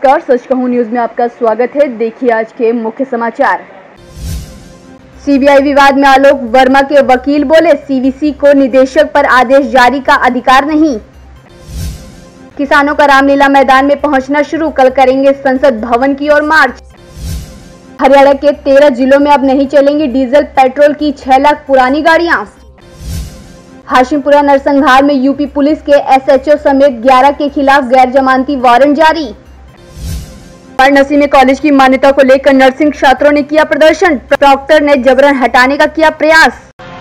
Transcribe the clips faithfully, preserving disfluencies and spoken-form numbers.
नमस्कार, सच कहूं न्यूज में आपका स्वागत है। देखिए आज के मुख्य समाचार। सीबीआई विवाद में आलोक वर्मा के वकील बोले, सीवीसी को निदेशक पर आदेश जारी का अधिकार नहीं। किसानों का रामलीला मैदान में पहुंचना शुरू, कल करेंगे संसद भवन की ओर मार्च। हरियाणा के तेरह जिलों में अब नहीं चलेंगी डीजल पेट्रोल की छह लाख पुरानी गाड़ियां। हाशिमपुरा नरसंहार में यूपी पुलिस के एसएचओ समेत ग्यारह के खिलाफ गैर जमानती वारंट जारी। वाराणसी में कॉलेज की मान्यता को लेकर नर्सिंग छात्रों ने किया प्रदर्शन, प्रॉक्टर ने जबरन हटाने का किया प्रयास।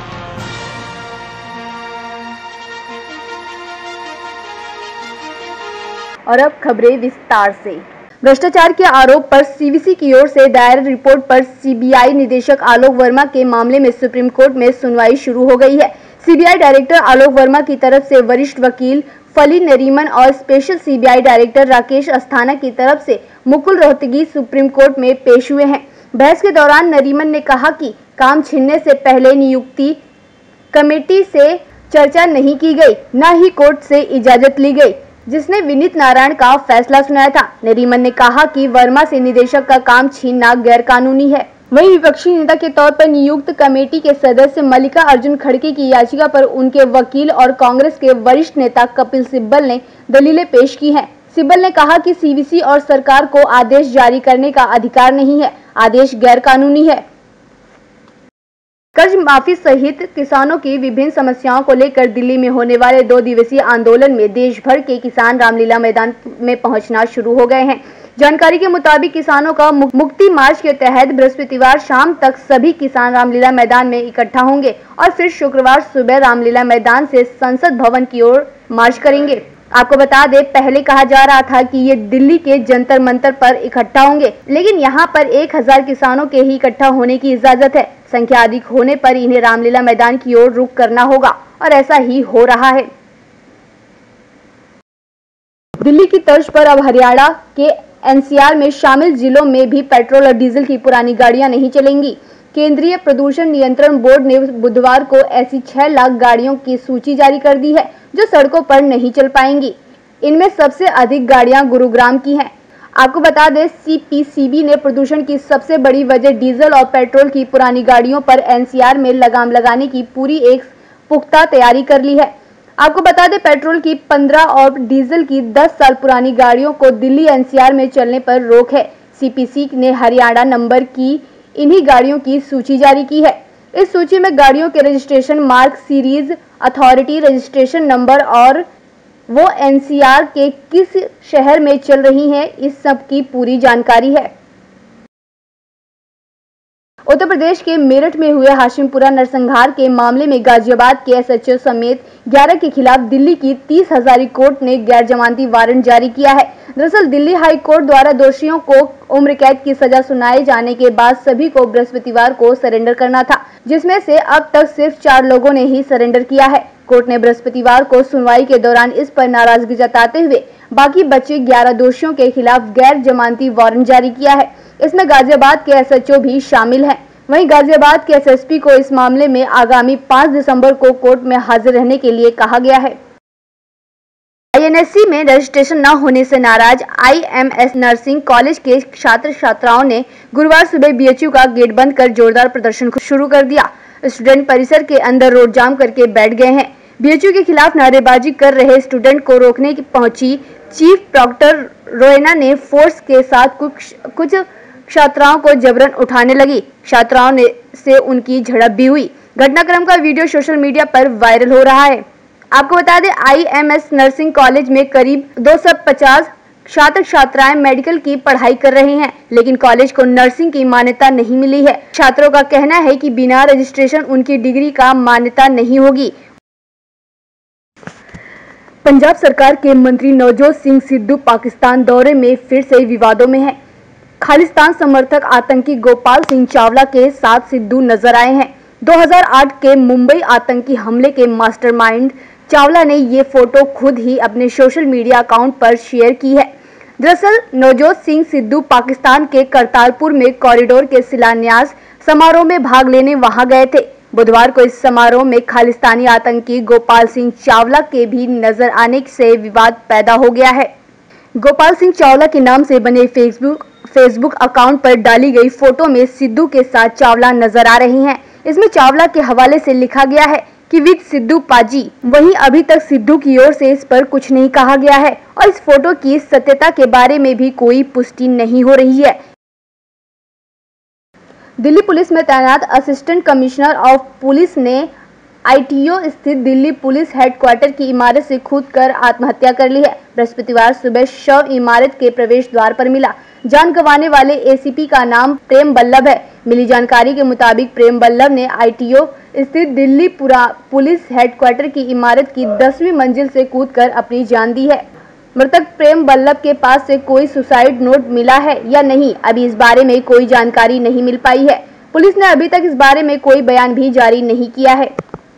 और अब खबरें विस्तार से। भ्रष्टाचार के आरोप पर सीवीसी की ओर से दायर रिपोर्ट पर सीबीआई निदेशक आलोक वर्मा के मामले में सुप्रीम कोर्ट में सुनवाई शुरू हो गई है। सीबीआई डायरेक्टर आलोक वर्मा की तरफ से वरिष्ठ वकील फली नरीमन और special CBI director Rakesh Asthana की तरफ से मुकुल रोहतगी सुप्रीम कोर्ट में पेश हुए हैं। बहस के दौरान नरीमन ने कहा कि काम छीनने से पहले नियुक्ति कमेटी से चर्चा नहीं की गई, न ही कोर्ट से इजाजत ली गई, जिसने विनीत नारायण का फैसला सुनाया था। नरीमन ने कहा कि वर्मा से निदेशक का काम छीनना गैरकानूनी है। वहीं विपक्षी नेता के तौर पर नियुक्त कमेटी के सदस्य मल्लिका अर्जुन खड़गे की याचिका पर उनके वकील और कांग्रेस के वरिष्ठ नेता कपिल सिब्बल ने दलीलें पेश की हैं। सिब्बल ने कहा कि सीवीसी और सरकार को आदेश जारी करने का अधिकार नहीं है, आदेश गैरकानूनी है। कर्ज माफी सहित किसानों की विभिन्न समस्याओं को लेकर दिल्ली में होने वाले दो दिवसीय आंदोलन में देश भर के किसान रामलीला मैदान में पहुंचना शुरू हो गए हैं। जानकारी के मुताबिक किसानों का मुक्ति मार्च के तहत बृहस्पतिवार शाम तक सभी किसान रामलीला मैदान में इकट्ठा होंगे और फिर शुक्रवार सुबह रामलीला मैदान से संसद भवन की ओर मार्च करेंगे। आपको बता दें, पहले कहा जा रहा था कि ये दिल्ली के जंतर मंतर पर इकट्ठा होंगे, लेकिन यहाँ पर एक हजार किसानों के ही इकट्ठा होने की इजाजत है। संख्या अधिक होने पर इन्हें रामलीला मैदान की ओर रुख करना होगा और ऐसा ही हो रहा है। दिल्ली की तर्ज पर अब हरियाणा के एनसीआर में शामिल जिलों में भी पेट्रोल और डीजल की पुरानी गाड़ियां नहीं चलेंगी। केंद्रीय प्रदूषण नियंत्रण बोर्ड ने बुधवार को ऐसी छह लाख गाड़ियों की सूची जारी कर दी है जो सड़कों पर नहीं चल पाएंगी। इनमें सबसे अधिक गाड़ियां गुरुग्राम की हैं। आपको बता दें, सीपीसीबी ने प्रदूषण की सबसे बड़ी वजह डीजल और पेट्रोल की पुरानी गाड़ियों पर एनसीआर में लगाम लगाने की पूरी एक पुख्ता तैयारी कर ली है। आपको बता दें, पेट्रोल की पंद्रह और डीजल की दस साल पुरानी गाड़ियों को दिल्ली एनसीआर में चलने पर रोक है। सीपीसी ने हरियाणा नंबर की इन्हीं गाड़ियों की सूची जारी की है। इस सूची में गाड़ियों के registration mark, series, authority registration number और वो एनसीआर के किस शहर में चल रही हैं, इस सब की पूरी जानकारी है। उत्तर प्रदेश के मेरठ में हुए हाशिमपुरा नरसंहार के मामले में गाजियाबाद के एसएचओ समेत ग्यारह के खिलाफ दिल्ली की तीस हजारी कोर्ट ने गैर जमानती वारंट जारी किया है। दरअसल दिल्ली हाई कोर्ट द्वारा दोषियों को उम्र कैद की सजा सुनाए जाने के बाद सभी को बृहस्पतिवार को सरेंडर करना था, जिसमें से अब तक सिर्फ चार लोगों ने ही सरेंडर किया है। कोर्ट ने बृहस्पतिवार को सुनवाई के दौरान इस पर नाराजगी जताते हुए बाकी बचे ग्यारह दोषियों के खिलाफ गैर जमानती वारंट जारी किया है। इसमें गाजियाबाद के एसएचओ भी शामिल हैं। वहीं गाजियाबाद के एसएसपी को इस मामले में आगामी पाँच दिसंबर को कोर्ट में हाजिर रहने के लिए कहा गया है। आईएनएससी में रजिस्ट्रेशन न होने से नाराज आईएमएस नर्सिंग कॉलेज के छात्र छात्राओं ने गुरुवार सुबह बीएचयू का गेट बंद कर जोरदार प्रदर्शन शुरू कर दिया। स्टूडेंट परिसर के अंदर रोड जाम करके बैठ गए हैं। बीएचयू के खिलाफ नारेबाजी कर रहे स्टूडेंट को रोकने की पहुंची चीफ प्रॉक्टर रोएना ने फोर्स के साथ कुछ कुछ छात्राओं को जबरन उठाने लगी। छात्राओं ने से उनकी झड़प भी हुई। घटनाक्रम का वीडियो सोशल मीडिया पर वायरल हो रहा है। आपको बता दें, आईएमएस नर्सिंग कॉलेज में करीब दो सौ पचास छात्र छात्राएं मेडिकल की पढ़ाई कर रहे हैं, लेकिन कॉलेज को नर्सिंग की मान्यता नहीं मिली है। छात्रों का कहना है कि बिना रजिस्ट्रेशन उनकी डिग्री का मान्यता नहीं होगी। पंजाब सरकार के मंत्री नवजोत सिंह सिद्धू पाकिस्तान दौरे में फिर से विवादों में है। खालिस्तान समर्थक आतंकी गोपाल सिंह चावला के साथ सिद्धू नजर आए हैं। दो हज़ार आठ के मुंबई आतंकी हमले के मास्टरमाइंड चावला ने ये फोटो खुद ही अपने सोशल मीडिया अकाउंट पर शेयर की है। दरअसल नवजोत सिंह सिद्धू पाकिस्तान के करतारपुर में कॉरिडोर के शिलान्यास समारोह में भाग लेने वहां गए थे। बुधवार को इस समारोह में खालिस्तानी आतंकी गोपाल सिंह चावला के भी नजर आने से विवाद पैदा हो गया है। गोपाल सिंह चावला के नाम से बने फेसबुक फेसबुक अकाउंट पर डाली गई फोटो में सिद्धू के साथ चावला नजर आ रही हैं। इसमें चावला के हवाले से लिखा गया है कि विद सिद्धू पाजी। वहीं अभी तक सिद्धू की ओर से इस पर कुछ नहीं कहा गया है और इस फोटो की सत्यता के बारे में भी कोई पुष्टि नहीं हो रही है। दिल्ली पुलिस में तैनात असिस्टेंट कमिश्नर ऑफ पुलिस ने आईटीओ स्थित दिल्ली पुलिस हेडक्वार्टर की इमारत से कूदकर आत्महत्या कर ली है। बृहस्पतिवार सुबह शव इमारत के प्रवेश द्वार पर मिला। जान गंवाने वाले एसीपी का नाम प्रेम बल्लभ है। मिली जानकारी के मुताबिक प्रेम बल्लभ ने आईटीओ स्थित दिल्ली पुलिस हेडक्वार्टर की इमारत की दसवीं मंजिल से कूदकर अपनी जान दी है। मृतक प्रेम बल्लभ के पास से कोई सुसाइड नोट मिला है या नहीं, अभी इस बारे में कोई जानकारी नहीं मिल पाई है। पुलिस ने अभी तक इस बारे में कोई बयान भी जारी नहीं किया है।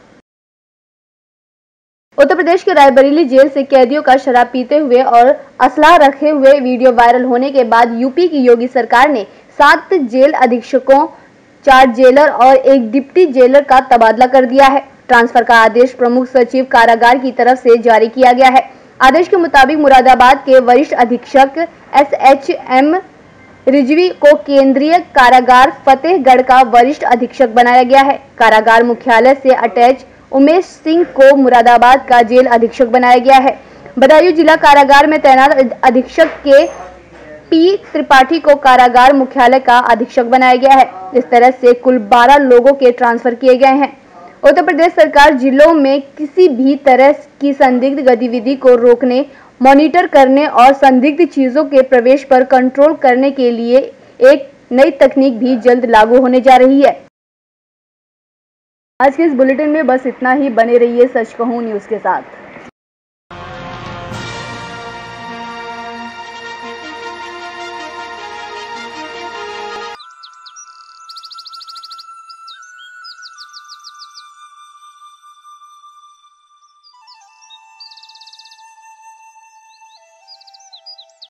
उत्तर प्रदेश के रायबरेली जेल से कैदियों का शराब पीते हुए और असलाह रखे हुए वीडियो वायरल होने के बाद यूपी की योगी सरकार ने सात जेल अधीक्षकों, चार जेलर और एक डिप्टी जेलर का तबादला कर दिया है। ट्रांसफर का आदेश प्रमुख सचिव कारागार की तरफ से जारी किया गया है। आदेश के मुताबिक मुरादाबाद के वरिष्ठ अधीक्षक एस एच एम रिजवी को केंद्रीय कारागार फतेहगढ़ का वरिष्ठ अधीक्षक बनाया गया है। कारागार मुख्यालय से अटैच उमेश सिंह को मुरादाबाद का जेल अधीक्षक बनाया गया है। बदायूं जिला कारागार में तैनात अधीक्षक के पी त्रिपाठी को कारागार मुख्यालय का अधीक्षक बनाया गया है। इस तरह से कुल बारह लोगों के ट्रांसफर किए गए हैं। उत्तर प्रदेश सरकार जिलों में किसी भी तरह की संदिग्ध गतिविधि को रोकने, मॉनिटर करने और संदिग्ध चीजों के प्रवेश पर कंट्रोल करने के लिए एक नई तकनीक भी जल्द लागू होने जा रही है। आज के इस बुलेटिन में बस इतना ही। बने रहिए सच कहूं न्यूज के साथ।